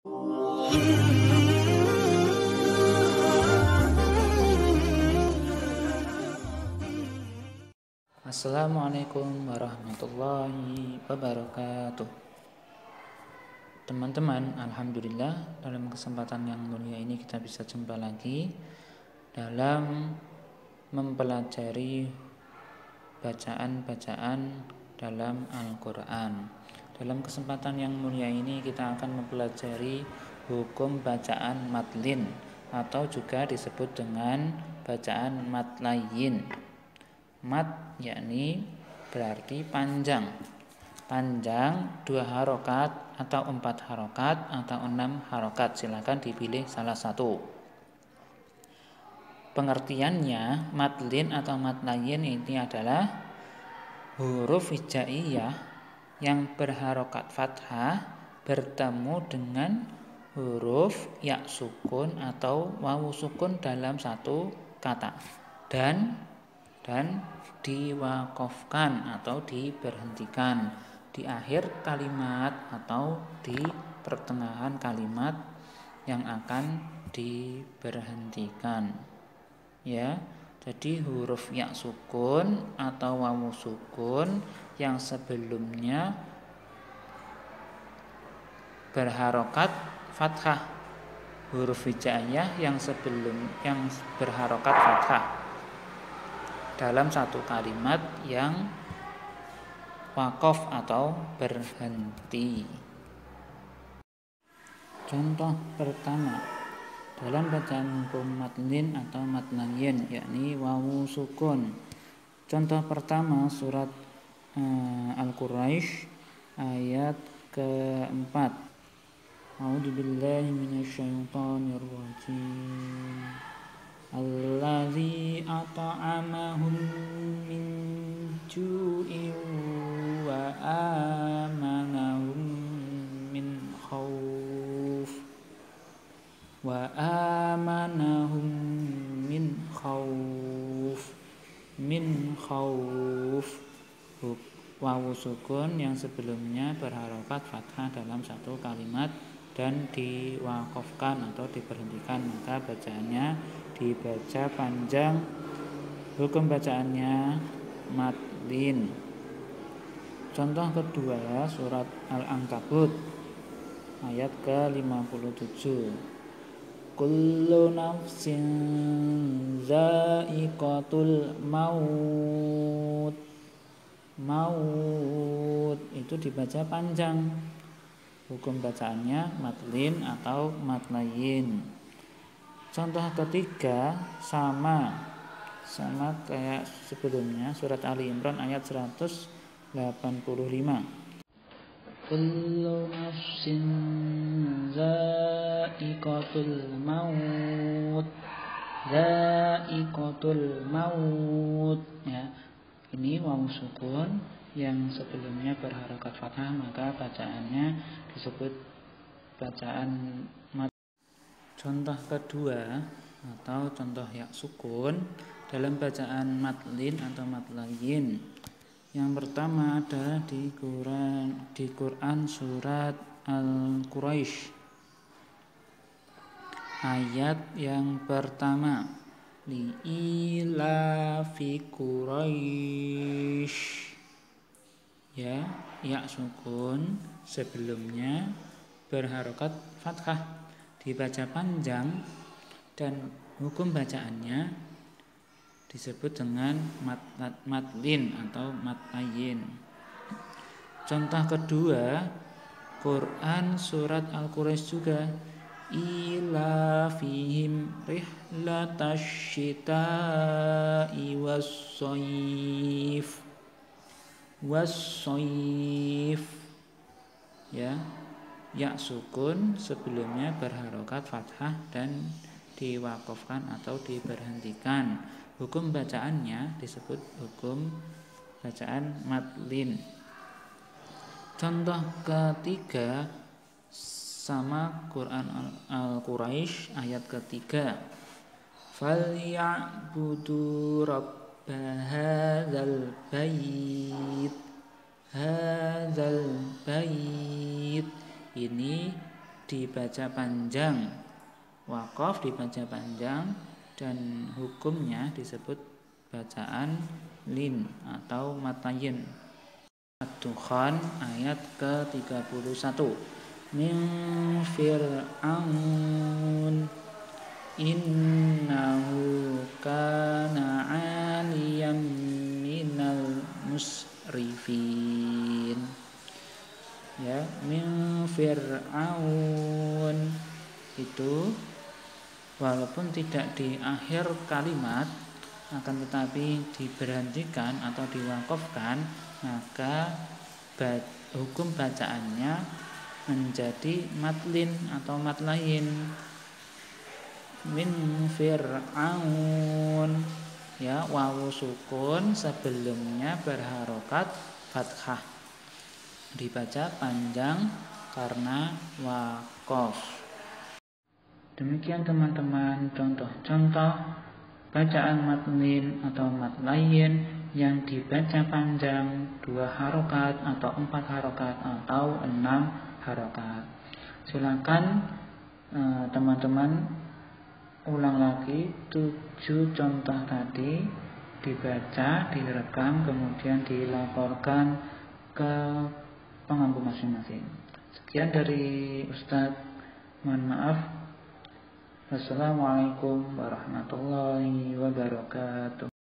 Assalamualaikum warahmatullahi wabarakatuh. Teman-teman, alhamdulillah dalam kesempatan yang mulia ini kita bisa jumpa lagi dalam mempelajari bacaan-bacaan dalam Al-Quran. Dalam kesempatan yang mulia ini kita akan mempelajari hukum bacaan madlin atau juga disebut dengan bacaan madlayin. Mad yakni berarti panjang. Panjang 2 harokat atau 4 harokat atau 6 harokat. Silakan dipilih salah satu. Pengertiannya madlin atau madlayin ini adalah huruf hijaiyah yang berharokat fathah bertemu dengan huruf ya sukun atau wawu sukun dalam satu kata dan diwakofkan atau diberhentikan di akhir kalimat atau di pertengahan kalimat yang akan diberhentikan. Ya, jadi huruf ya sukun atau wawu sukun yang sebelumnya berharokat fathah, huruf hijaiyah yang berharokat fathah dalam satu kalimat yang wakof atau berhenti. Contoh pertama dalam bacaan hukum madlin atau madlayin yakni wawu sukun. Contoh pertama surat Al-Quraisy ayat keempat. A'udzubillahi minasyaitonirrajim. Allazi at'amahum min ju'in wa amanahum min khauf wawu sukun yang sebelumnya berharokat fathah dalam satu kalimat dan diwakofkan atau diberhentikan, maka bacaannya dibaca panjang. Hukum bacaannya madlin. Contoh kedua surat Al-Ankabut ayat ke-57. Kullu nafsin za'iqatul maut. Maut itu dibaca panjang. Hukum bacaannya madlin atau madlayin. Contoh ketiga sama kayak sebelumnya surat Ali Imran ayat 185. Kullu nafsin za'iqatul maut ya. Ini wawu sukun yang sebelumnya berharokat fathah, maka bacaannya disebut bacaan mad. Contoh kedua atau contoh ya sukun dalam bacaan madlin atau madlayin. Yang pertama ada di Quran surat Al-Quraisy ayat yang pertama. Li'ilafi Quraisy ya sukun sebelumnya berharokat fathah dibaca panjang dan hukum bacaannya disebut dengan madlin atau madlayin. Contoh kedua Quran surat Al-Quraisy juga ila fihim rihlatash syita'i was-shayf ya sukun sebelumnya berharokat fathah dan diwakofkan atau diberhentikan. Hukum bacaannya disebut hukum bacaan madlin. Contoh ketiga sama Quran Al-Quraisy ayat ketiga. Falyabudu rabb hadzal bait. Ini dibaca panjang, waqaf dibaca panjang, dan hukumnya disebut bacaan lin atau matayin. Ad-Dukhan ayat ke-31. Min fir'aun innahu kana 'aliyan minal musrifin. Ya, min fir'aun itu walaupun tidak di akhir kalimat akan tetapi diberhentikan atau diwakafkan, maka hukum bacaannya menjadi matlin atau matlayin. Min fir'aun, ya, wawu sukun sebelumnya berharokat fathah, dibaca panjang karena waqaf. Demikian teman-teman contoh-contoh bacaan matlin atau matlayin yang dibaca panjang 2 harokat atau 4 harokat atau 6 harokat. Silakan teman-teman ulang lagi 7 contoh tadi, dibaca, direkam, kemudian dilaporkan ke pengampu masing-masing. Sekian dari Ustadz, mohon maaf. Wassalamualaikum warahmatullahi wabarakatuh.